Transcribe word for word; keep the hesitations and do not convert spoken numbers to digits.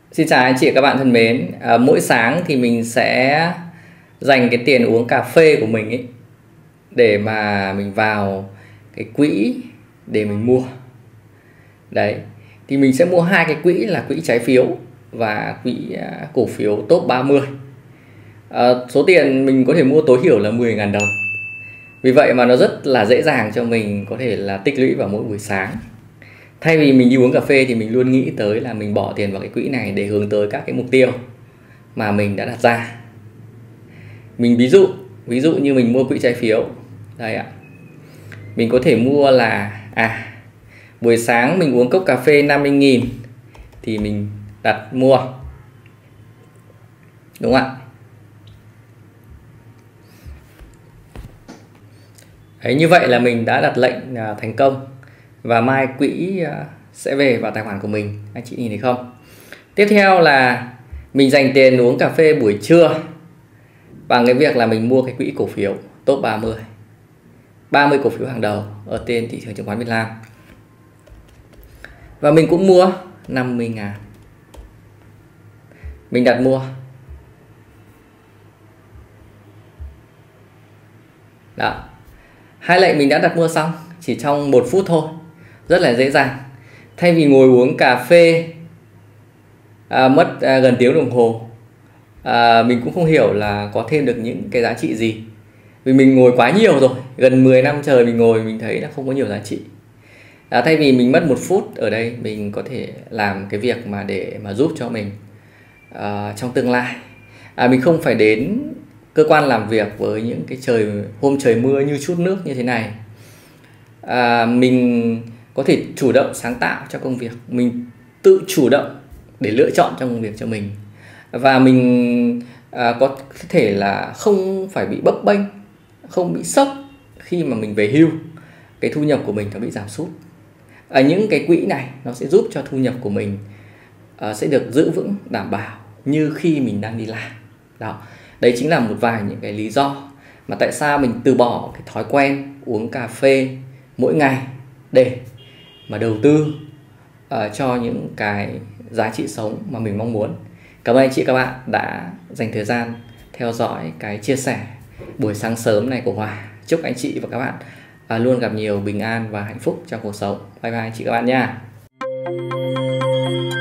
Xin chào anh chị và các bạn thân mến. À, mỗi sáng thì mình sẽ dành cái tiền uống cà phê của mình ấy để mà mình vào cái quỹ để mình mua. Đấy, thì mình sẽ mua hai cái quỹ là quỹ trái phiếu và quỹ à, cổ phiếu top ba mươi. À, số tiền mình có thể mua tối thiểu là mười nghìn đồng. Vì vậy mà nó rất là dễ dàng cho mình có thể là tích lũy vào mỗi buổi sáng. Thay vì mình đi uống cà phê thì mình luôn nghĩ tới là mình bỏ tiền vào cái quỹ này để hướng tới các cái mục tiêu mà mình đã đặt ra. Mình ví dụ, ví dụ như mình mua quỹ trái phiếu. Đây ạ. Mình có thể mua là à buổi sáng mình uống cốc cà phê năm mươi nghìn thì mình đặt mua. Đúng không ạ? Đấy, như vậy là mình đã đặt lệnh thành công và mai quỹ sẽ về vào tài khoản của mình. Anh chị nhìn thấy không? Tiếp theo là mình dành tiền uống cà phê buổi trưa bằng cái việc là mình mua cái quỹ cổ phiếu top ba mươi. ba mươi cổ phiếu hàng đầu ở trên thị trường chứng khoán Việt Nam. Và mình cũng mua năm mươi ngàn. Mình đặt mua. Đó. Hai lệnh mình đã đặt mua xong chỉ trong một phút thôi. Rất là dễ dàng. Thay vì ngồi uống cà phê à, mất à, gần tiếng đồng hồ, à, mình cũng không hiểu là có thêm được những cái giá trị gì. Vì mình ngồi quá nhiều rồi, gần mười năm trời mình ngồi mình thấy là không có nhiều giá trị. À, thay vì mình mất một phút ở đây, mình có thể làm cái việc mà để mà giúp cho mình à, trong tương lai. À, mình không phải đến cơ quan làm việc với những cái trời hôm trời mưa như chút nước như thế này. À, mình có thể chủ động sáng tạo cho công việc, mình tự chủ động để lựa chọn trong công việc cho mình, và mình à, có thể là không phải bị bấp bênh, không bị sốc khi mà mình về hưu, cái thu nhập của mình nó bị giảm sút. Ở những cái quỹ này nó sẽ giúp cho thu nhập của mình à, sẽ được giữ vững đảm bảo như khi mình đang đi làm. Đó, đấy chính là một vài những cái lý do mà tại sao mình từ bỏ cái thói quen uống cà phê mỗi ngày để mà đầu tư uh, cho những cái giá trị sống mà mình mong muốn. Cảm ơn anh chị các bạn đã dành thời gian theo dõi cái chia sẻ buổi sáng sớm này của Hòa. Chúc anh chị và các bạn uh, luôn gặp nhiều bình an và hạnh phúc trong cuộc sống. Bye bye anh chị các bạn nha.